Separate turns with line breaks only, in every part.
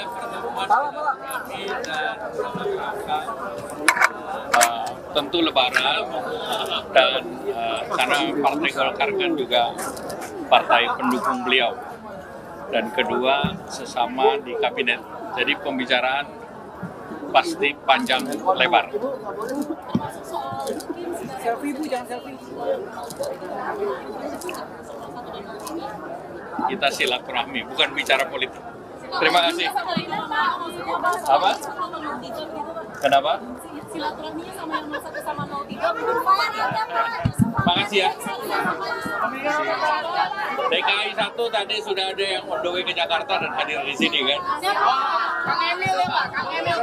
pertemuan kami dan tentu Lebaran dan karena Partai Golkar kan juga partai pendukung beliau dan kedua sesama di kabinet, jadi pembicaraan pasti panjang lebar.
Selfie Bu, jangan selfie.
Kita silaturahmi, bukan bicara politik. Terima kasih. Apa? Kenapa?
Silaturahminya sama yang 01 sama 03.
Makasih ya. DKI 1 tadi sudah ada yang on the way ke Jakarta dan hadir di sini kan?
Kang Emil ya Pak,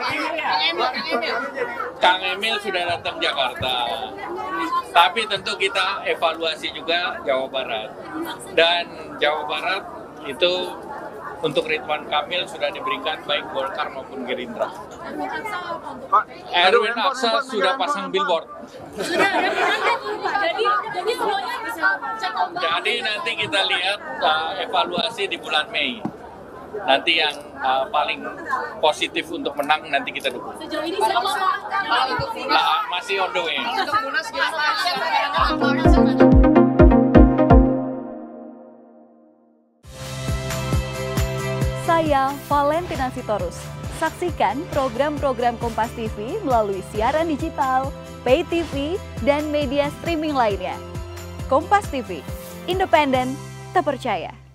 Kang Emil sudah datang Jakarta. Tapi tentu kita evaluasi juga Jawa Barat. Dan Jawa Barat itu untuk Ridwan Kamil sudah diberikan baik Golkar maupun Gerindra. Erwin Aksa sudah pasang billboard.
Jadi semuanya bisa cek ombak.
Jadi nanti kita lihat evaluasi di bulan Mei. Nanti yang paling positif untuk menang nanti kita dukung.
Sejauh ini siapa Pak?
Masih on the way.
Untuk Munas gimana?
Saya Valentina Sitorus. Saksikan program-program Kompas TV melalui siaran digital, pay TV, dan media streaming lainnya. Kompas TV, independen, terpercaya.